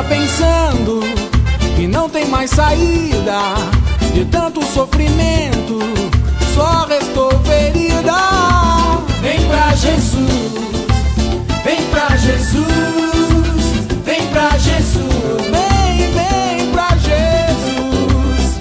está pensando que não tem mais saída de tanto sofrimento, só restou ferida. Vem pra Jesus, vem pra Jesus, vem pra Jesus, vem pra Jesus.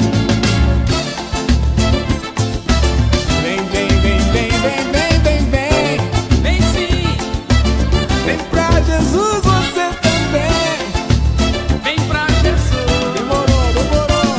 Vem, vem, vem, vem, vem, vem, vem, vem. Vem sim, vem pra Jesus você também. Vem pra Jesus. Demorou, demorou.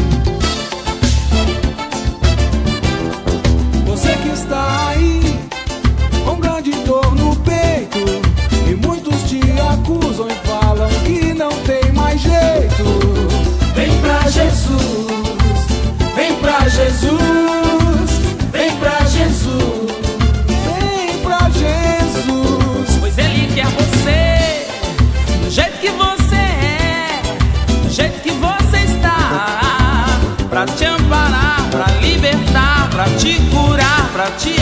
Você que está aí com grande dor no peito, e muitos te acusam e falam que não tem mais jeito. Vem pra Jesus, vem pra Jesus, vem pra Jesus, vem pra Jesus. Pois Ele quer você do jeito que você é, do jeito que você está, pra te amparar, pra libertar, pra te curar, pra te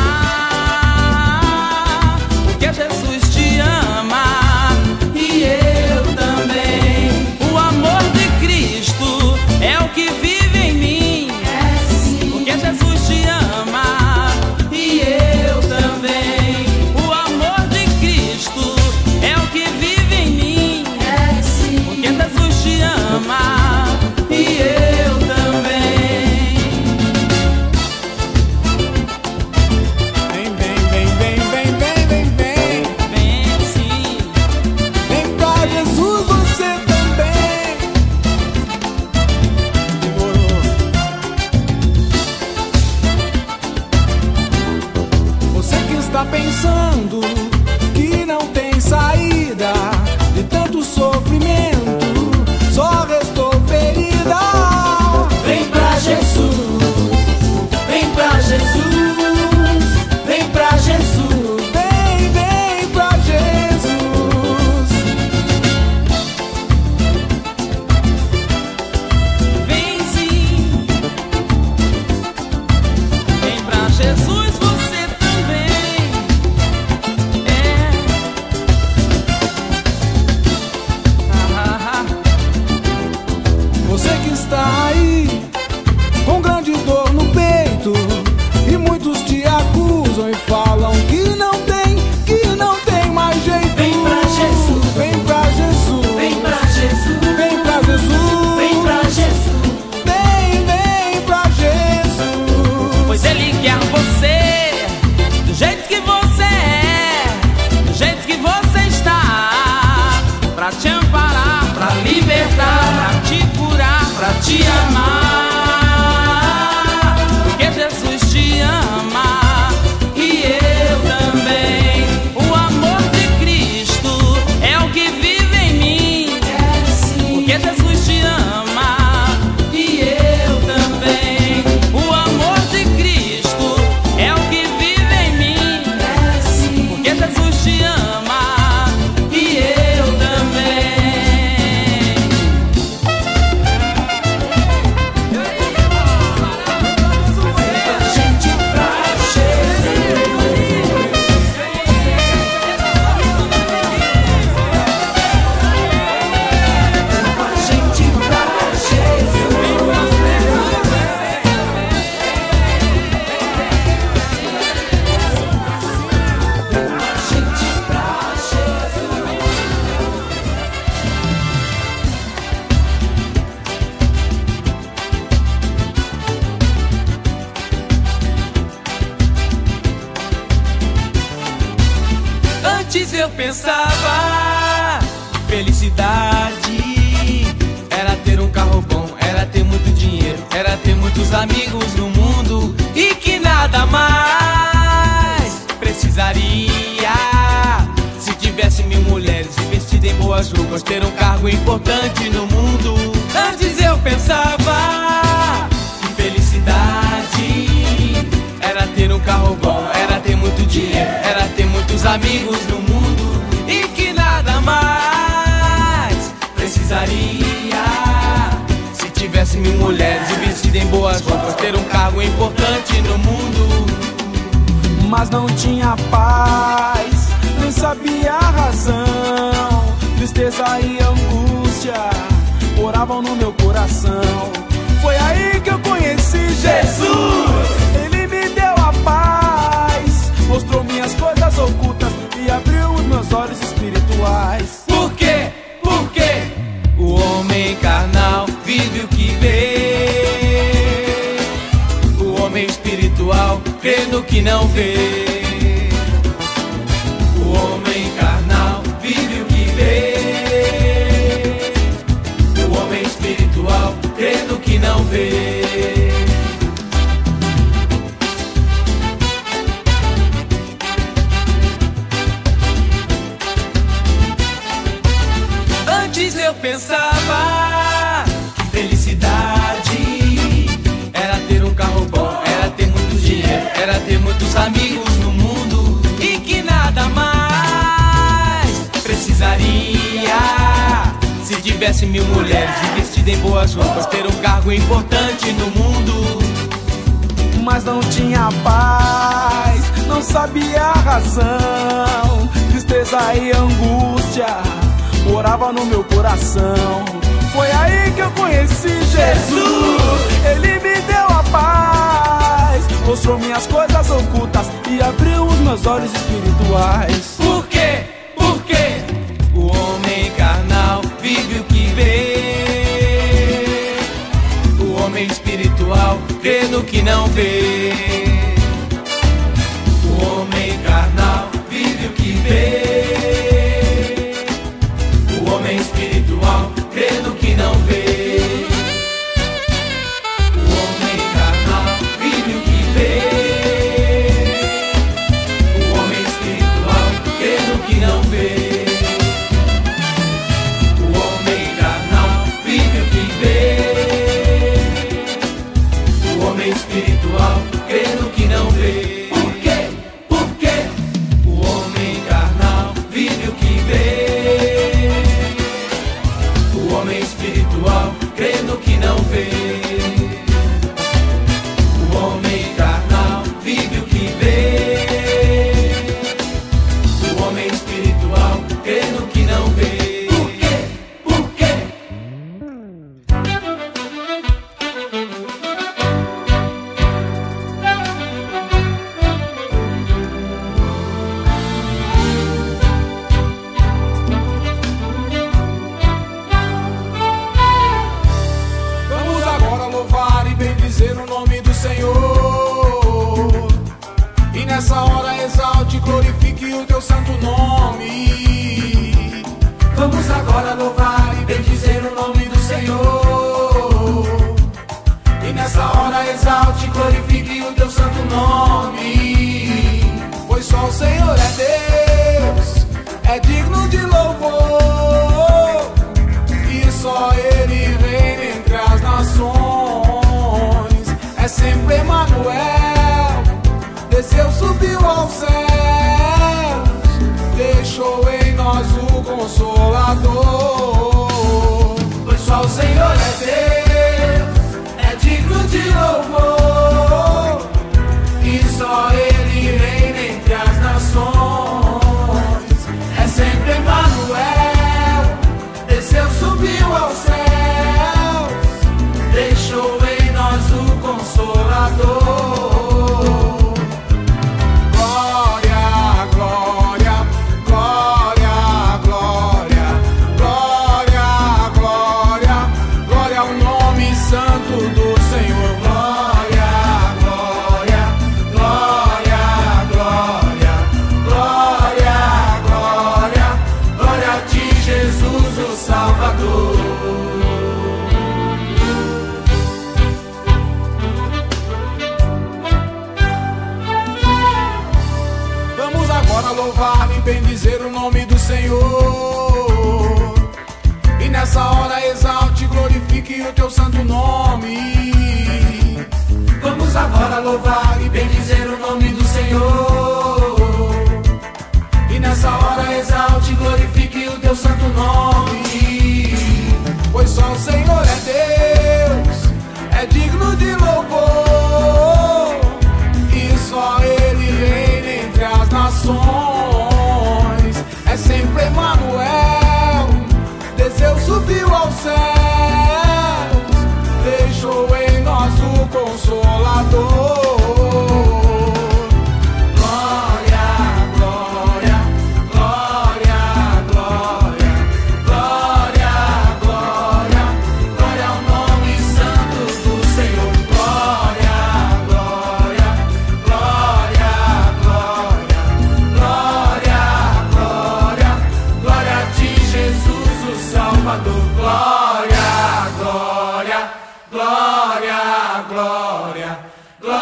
amar. Porque Jesus te ama e eu também. O amor de Cristo é o que vive em mim. Porque Jesus te ama e eu também. O amor de Cristo é o que vive em mim. Porque Jesus te ama e eu também. Vem, vem, vem, vem, vem, vem, vem, vem. Vem sim, Vem pra Jesus você também. Demorou. Você que está pensando que não tem saída de tanto sofrimento, só restou ferida. Vem pra Jesus, vem pra Jesus, vem pra Jesus, vem, vem pra Jesus. vem sim. Vem pra Jesus você também. Você que está aí com grande dor no peito, e muitos te acusam e falam que não tem mais jeito. Vem pra Jesus, vem pra Jesus, vem pra Jesus, vem pra Jesus, vem pra Jesus. vem pra Jesus. Pois Ele quer você do jeito que você é, do jeito que você está, pra te amparar, pra libertar, pra te curar, pra te amar. Porque Jesus te ama e eu também. O amor de Cristo é o que vive em mim. Porque Jesus te ama e eu também. O amor de Cristo é o que vive em mim. Porque Jesus te ama e eu também. Antes eu pensava felicidade era ter um carro bom, era ter muito dinheiro, era ter muitos amigos no mundo e que nada mais precisaria. Se tivesse 1000 mulheres e vestida em boas roupas, ter um cargo importante no mundo. Antes eu pensava que felicidade era ter um carro bom, era ter muito dinheiro, era ter muitos amigos no mundo e que nada mais precisaria. Se tivesse 1000 mulheres e vestida em boas roupas, ter um cargo importante no mundo. Mas não tinha paz, nem sabia a razão tristeza e angústia moravam no meu coração. Foi aí que eu conheci Jesus. Ele me deu a paz, mostrou minhas coisas ocultas e abriu os meus olhos espirituais. Por quê? Por quê? O homem carnal vive o que vê. O homem espiritual crê no que não vê. O homem carnal vive o que vê. O homem espiritual crê no que não vê. Antes eu pensava que felicidade era ter um carro bom, era ter muito dinheiro, era ter muitos amigos no mundo e que nada mais precisaria. Se tivesse 1000 mulheres e vestido em boas roupas, ter um cargo importante no mundo. Mas não tinha paz, não sabia a razão. Tristeza e angústia morava no meu coração. Foi aí que eu conheci Jesus. Ele me deu a paz, mostrou minhas coisas ocultas e abriu os meus olhos espirituais. Por quê? Por quê? O homem carnal vive o que vê. O homem espiritual crê no que não vê. O homem carnal vive o que vê. O homem espiritual crê no que não vê. O homem carnal vive o que vê. O homem espiritual crê no que não vê. O homem carnal vive o que vê. O homem espiritual crê no que não vê. Por quê? Por quê? O homem carnal vive o que vê. O homem espiritual crê no que não vê. O homem carnal vive o que vê. O homem espiritual crê no que não vê. Por quê? Por quê? Vamos agora louvar e bendizer o nome do Senhor. E nessa hora exalte e glorifique o teu santo nome. Vamos agora louvar e bendizer o nome do Senhor. E nessa hora exalte e glorifique o teu santo nome. Pois só o Senhor é Deus, é digno de louvor. E só Ele reina entre as nações. É sempre Emanuel, desceu, subiu aos céus, deixou em nós o Consolador. Pois só o Senhor é Deus, é digno de louvor. E só Ele reina entre as nações. É sempre Emanuel, desceu, subiu aos céus, deixou em nós o Consolador. Glória, glória, glória, glória, glória, glória, glória ao nome santo do Senhor. Glória, glória, glória, glória, glória, glória, glória a ti, Jesus, o Salvador. Vamos agora louvar e bendizer o nome do Senhor. E nessa hora exalte e glorifique o teu santo nome. Vamos agora louvar e bendizer o nome do Senhor. E nessa hora exalte e glorifique o teu santo nome. Pois só o Senhor é Deus, é digno de louvor. E só Ele reina entre as nações. É sempre Emanuel,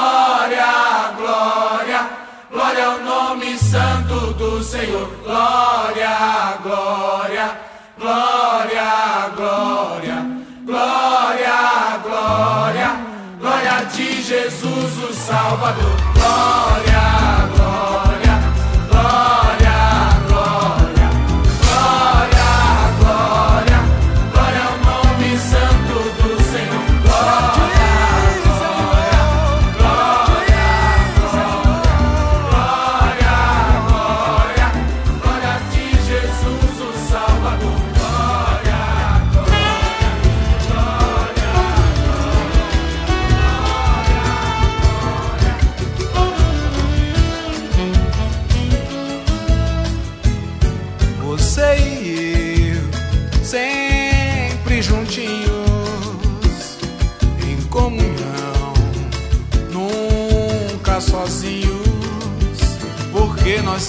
Glória, glória, glória ao nome santo do Senhor. Glória, glória, glória, glória, glória, glória, glória a ti, Jesus, o Salvador. Glória, glória, glória, glória, glória, glória, glória ao nome santo do Senhor. Glória, glória, glória, glória, glória, glória a ti, Jesus, o Salvador. Glória, glória, glória, Você e eu, sempre juntinhos, em comunhão, nunca sozinhos, porque nós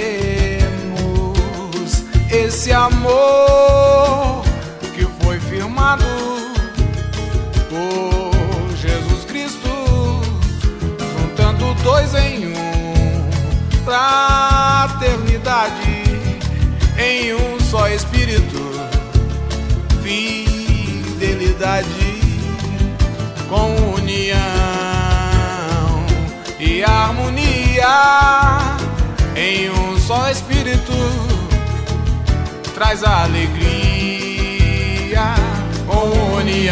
temos esse amor que foi firmado por Jesus Cristo, juntando dois em um, fraternidade em um só Espírito, fidelidade, comunhão e harmonia em um só Espírito, traz alegria, união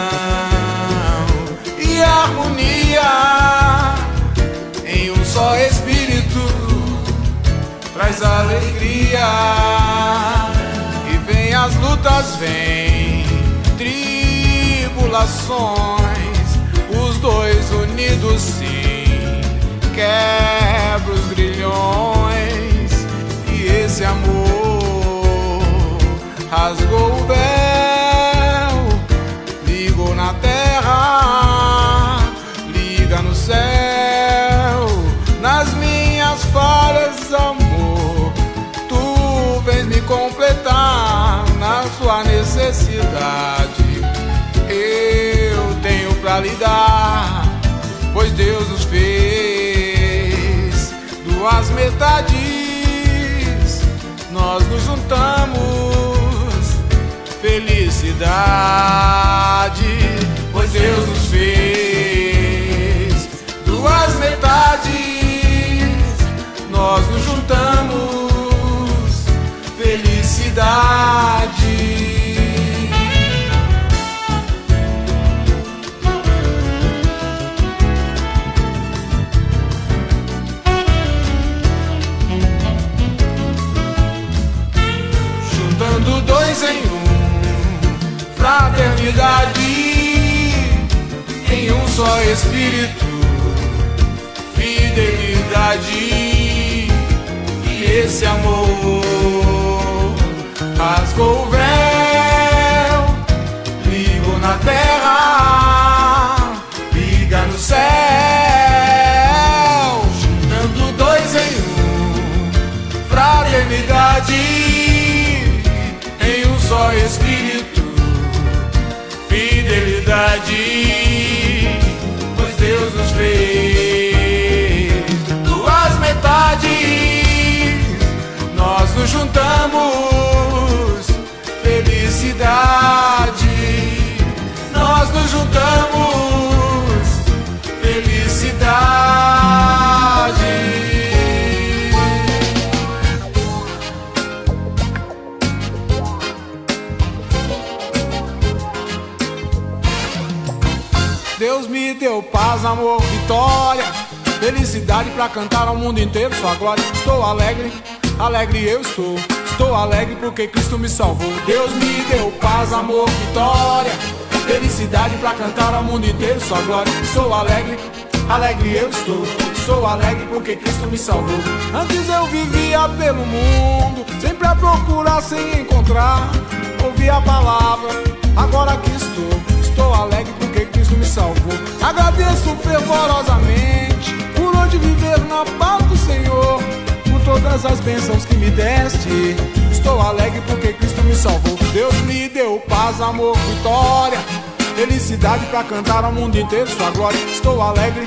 e harmonia em um só Espírito, traz alegria. E vem as lutas, vem tribulações, os dois unidos sim, quebra os grilhões. E esse amor rasgou o véu, ligou na terra, liga no céu, nas minhas falhas, amor, tu vens me completar na sua necessidade. Eu tenho pra lhe dar, pois Deus nos fez duas metades, nós nos juntamos, felicidade, pois Deus nos fez duas metades, nós nos juntamos, felicidade. Juntando dois em um, fraternidade, em um só Espírito, fidelidade. E esse amor rasgou o véu, ligou na terra, liga no céu. Juntando dois em um, fraternidade, em um só Espírito, fidelidade, pois Deus nos fez duas metades, nós nos juntamos, felicidade, nós nos juntamos, felicidade. Deus me deu paz, amor, vitória, felicidade pra cantar ao mundo inteiro sua glória. Estou alegre, alegre eu estou. Estou alegre porque Cristo me salvou. Deus me deu paz, amor, vitória, felicidade pra cantar ao mundo inteiro sua glória. Estou alegre, alegre eu estou. Estou alegre porque Cristo me salvou. Antes eu vivia pelo mundo, sempre a procurar sem encontrar. Ouvi a palavra, agora aqui estou. Estou alegre porque Cristo me salvou. Agradeço fervorosamente por hoje viver na paz do Senhor, por todas as bênçãos que me deste. Estou alegre porque Cristo me salvou. Deus me deu paz, amor, vitória, felicidade pra cantar ao mundo inteiro sua glória. Estou alegre,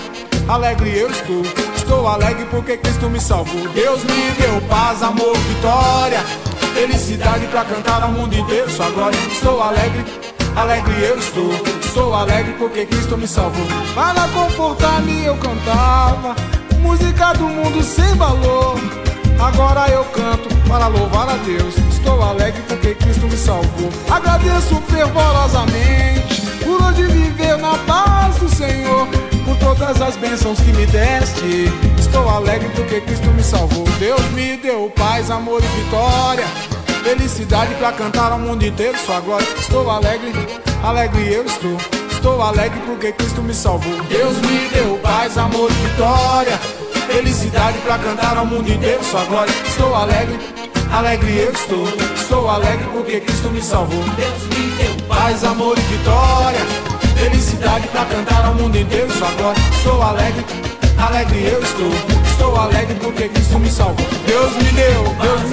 alegre eu estou. Estou alegre porque Cristo me salvou. Deus me deu paz, amor, vitória, felicidade pra cantar ao mundo inteiro sua glória. Estou alegre, alegre eu estou. Estou alegre porque Cristo me salvou. Para confortar-me eu cantava música do mundo sem valor. Agora eu canto para louvar a Deus. Estou alegre porque Cristo me salvou. Agradeço fervorosamente por hoje viver na paz do Senhor, por todas as bênçãos que me deste. Estou alegre porque Cristo me salvou. Deus me deu paz, amor e vitória, felicidade pra cantar ao mundo inteiro sua glória. Estou alegre, alegre eu estou. Estou alegre porque Cristo me salvou. Deus me deu paz, amor e vitória, felicidade pra cantar ao mundo inteiro sua glória. Estou alegre, alegre eu estou. Estou alegre porque Cristo me salvou. Deus me deu Paz, amor e vitória, felicidade pra cantar ao mundo inteiro sua glória. Estou alegre, alegre eu estou. Estou alegre porque Cristo me salvou. Deus me deu,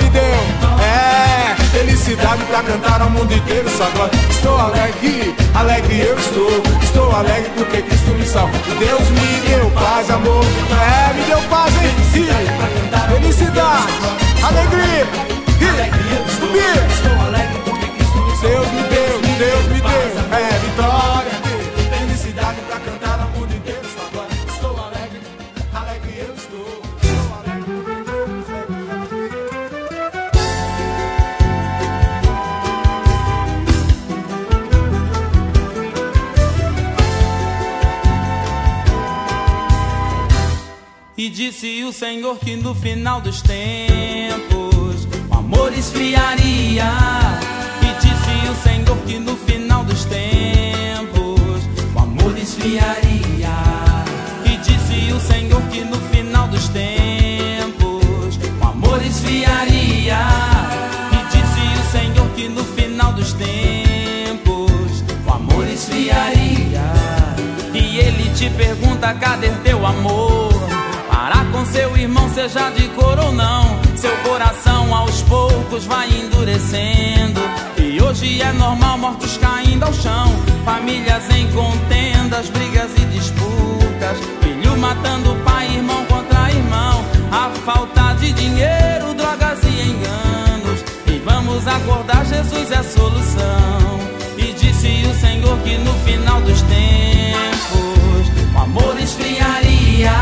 felicidade pra cantar ao mundo inteiro sua glória. Estou alegre, alegre eu estou. Estou alegre porque Cristo me salvou. Deus me deu paz, amor, me deu paz em si, felicidade, alegria, subir. Estou alegre porque Cristo me salvou. Deus me deu, vitória, felicidade pra cantar ao mundo inteiro sua glória. Estou alegre, alegre eu estou. Estou alegre E disse o Senhor que no final dos tempos o amor esfriaria. E disse o Senhor que no final dos tempos o amor esfriaria. E disse o Senhor que no final dos tempos o amor esfriaria. E disse o Senhor que no final dos tempos o amor esfriaria. E ele te pergunta: cadê teu amor? Para com seu irmão, seja de cor ou não. Seu coração aos poucos vai endurecendo. E hoje é normal mortos caindo ao chão, famílias em contendas, brigas e disputas, filho matando pai, irmão contra irmão. A falta de dinheiro, drogas e enganos. E vamos acordar, Jesus é a solução. E disse o Senhor que no final dos tempos o amor esfriaria.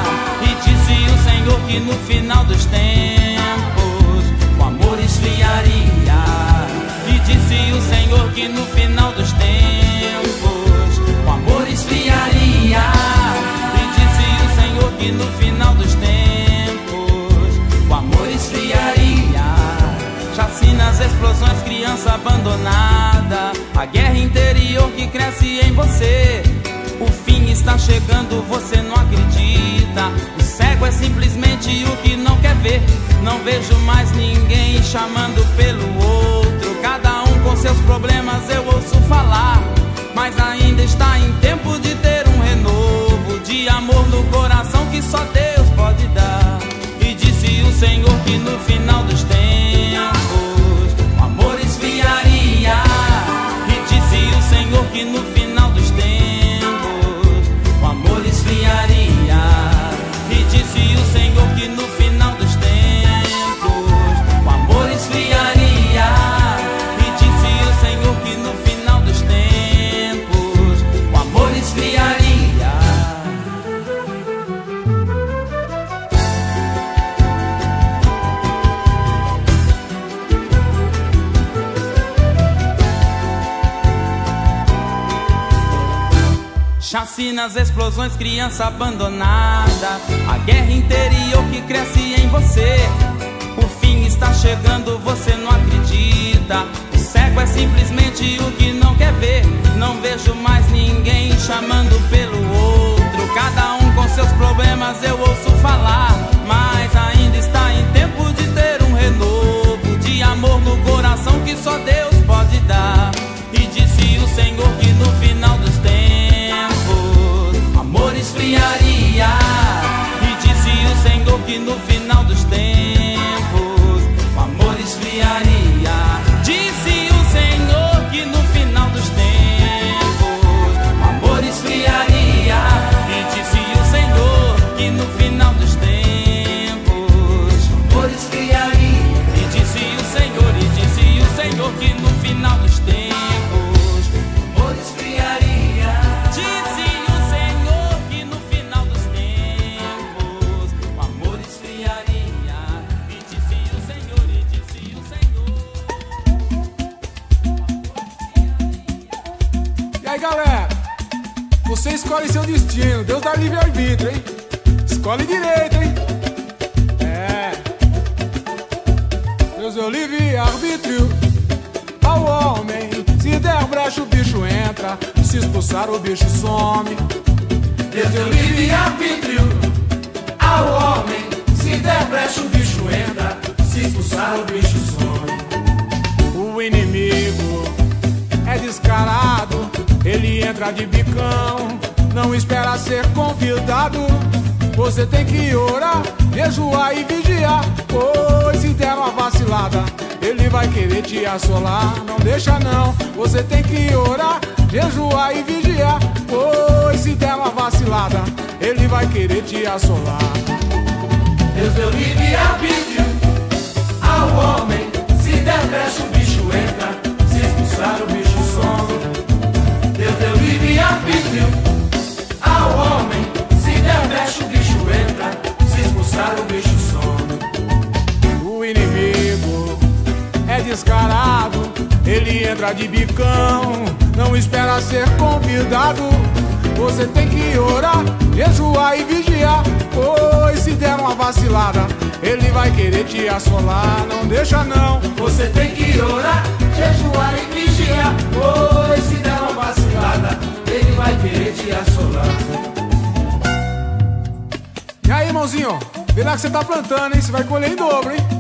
Que no final dos tempos o amor esfriaria. E disse o Senhor que no final dos tempos o amor esfriaria. E disse o Senhor que no final dos tempos o amor esfriaria. Chacinas, explosões, criança abandonada, a guerra interior que cresce em você. O fim está chegando, você não acredita. O cego é simplesmente o que não quer ver. Não vejo mais ninguém chamando pelo outro. Cada um com seus problemas eu ouço falar. Mas ainda está em tempo de ter um renovo de amor no coração que só Deus pode dar. E disse o Senhor que no final dos tempos o amor esfriaria. E disse o Senhor que no final dos tempos o amor esfriaria. E disse o Senhor que no final dos tempos o amor esfriaria. E disse o Senhor que no final dos tempos o amor esfriaria. Chacinas, explosões, criança abandonada, a guerra interior que cresce em você. O fim está chegando, você não acredita. O cego é simplesmente o que não quer ver. Não vejo mais ninguém chamando pelo outro. Cada um com seus problemas eu ouço falar. Mas ainda está em tempo de ter um renovo de amor no coração que só Deus pode dar. E disse o Senhor que no final dos tempos amor esfriaria. E disse o Senhor que no final dos tempos o amor esfriaria. Disse o Senhor que no final dos tempos o amor esfriaria. E disse o Senhor escolhe direito, hein? Deus deu livre-arbítrio ao homem. Se der brecha o bicho entra, se expulsar o bicho some. Deus deu livre-arbítrio ao homem. Se der brecha o bicho entra, se expulsar o bicho some. O inimigo é descarado, ele entra de bicão, não espera ser convidado. Você tem que orar, jejuar e vigiar, pois se der uma vacilada, ele vai querer te assolar. Não deixa não, você tem que orar, jejuar e vigiar, pois se der uma vacilada, ele vai querer te assolar. Deus deu livre-arbítrio ao homem. Se der brecha o bicho entra, se expulsar o bicho some. Deus deu livre-arbítrio ao homem. Se der brecha o bicho entra, se expulsar o bicho some. O inimigo é descarado, ele entra de bicão, não espera ser convidado. Você tem que orar, jejuar e vigiar, pois se der uma vacilada, ele vai querer te assolar. Não deixa não, você tem que orar, jejuar e vigiar, pois se der uma vacilada, ele vai querer te assolar. E aí, irmãozinho, vê lá que você tá plantando, hein? Você vai colher em dobro, hein?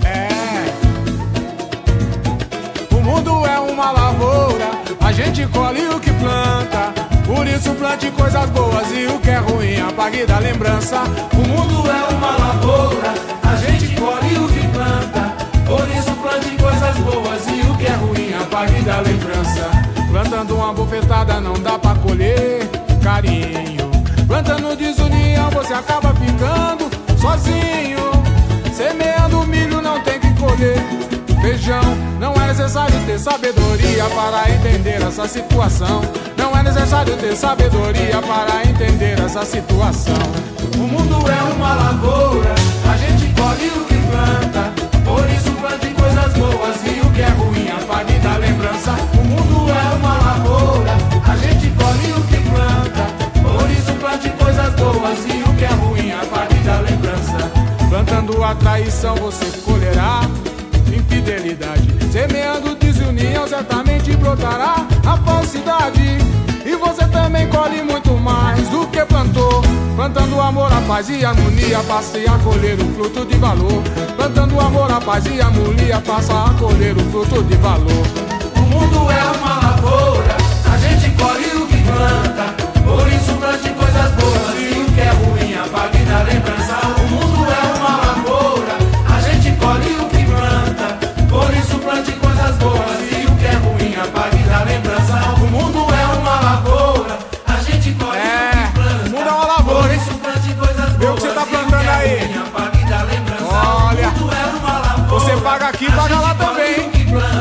O mundo é uma lavoura, a gente colhe o que planta. Por isso plante coisas boas e o que é ruim apague da lembrança. O mundo é uma lavoura, a gente colhe o que planta. Por isso plante coisas boas e o que é ruim apague da lembrança. Plantando uma bofetada não dá pra colher carinho. Plantando desunião você acaba ficando sozinho. Semeando milho não tem que colher feijão. Não é necessário ter sabedoria para entender essa situação. Não é necessário ter sabedoria para entender essa situação. O mundo é uma lavoura, a gente colhe o que planta. Por isso plante coisas boas e o que é ruim apague da lembrança. O mundo é uma lavoura, a gente colhe o que planta. Por isso plante coisas boas e o que é ruim apague da lembrança. Plantando a traição você colherá infidelidade. Semeando desunião certamente brotará a falsidade. E você também colhe muito mais do que plantou. Plantando amor, a paz e a harmonia, passa a colher o fruto de valor. Plantando amor, a paz e a harmonia, passa a colher o fruto de valor. O mundo é uma lavoura, a gente colhe o que planta. Por isso plante coisas boas e o que é ruim apague da lembrança. O mundo é uma lavoura, a gente colhe o que planta. Por isso plante coisas boas e o que é ruim apague da lembrança. O mundo é uma lavoura, a gente colhe o que planta. O mundo é uma lavoura, por hein? isso plante coisas boas. Vê o que você tá plantando aí. Apague da lembrança. Olha, o mundo é uma lavoura, você paga aqui, paga lá também, hein?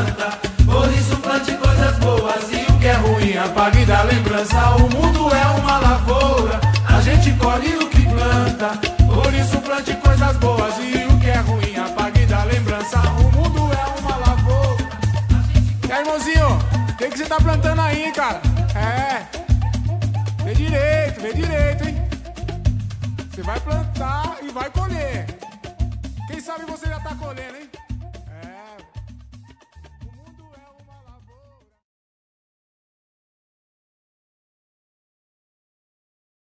Por isso plante coisas boas e o que é ruim apague da lembrança. O mundo é uma lavoura, a gente colhe o que planta. Por isso plante coisas boas e o que é ruim apague da lembrança. O mundo é uma lavoura. E aí, irmãozinho, o que você tá plantando aí, hein, cara? Vê direito, hein? Você vai plantar e vai colher. Quem sabe você já tá colhendo, hein?